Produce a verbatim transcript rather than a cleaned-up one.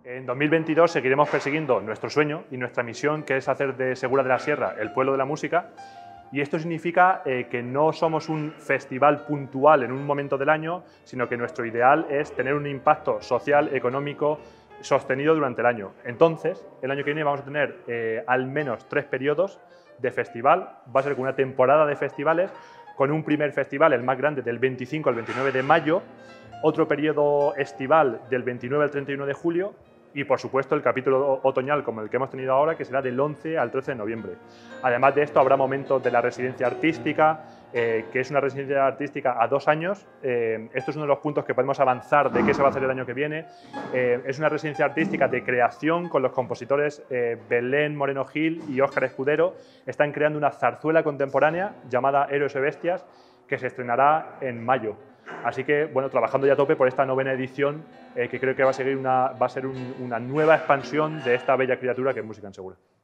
En dos mil veintidós seguiremos persiguiendo nuestro sueño y nuestra misión, que es hacer de Segura de la Sierra el pueblo de la música. Y esto significa eh, que no somos un festival puntual en un momento del año, sino que nuestro ideal es tener un impacto social, económico, sostenido durante el año. Entonces, el año que viene vamos a tener eh, al menos tres periodos de festival. Va a ser una temporada de festivales, con un primer festival, el más grande, del veinticinco al veintinueve de mayo, otro periodo estival del veintinueve al treinta y uno de julio, y por supuesto el capítulo otoñal como el que hemos tenido ahora, que será del once al trece de noviembre. Además de esto habrá momentos de la residencia artística, eh, que es una residencia artística a dos años. Eh, esto es uno de los puntos que podemos avanzar de qué se va a hacer el año que viene. Eh, es una residencia artística de creación con los compositores eh, Belén Moreno Gil y Óscar Escudero. Están creando una zarzuela contemporánea llamada Héroes y Bestias, que se estrenará en mayo. Así que, bueno, trabajando ya a tope por esta novena edición, eh, que creo que va a, seguir una, va a ser un, una nueva expansión de esta bella criatura que es Música en Segura.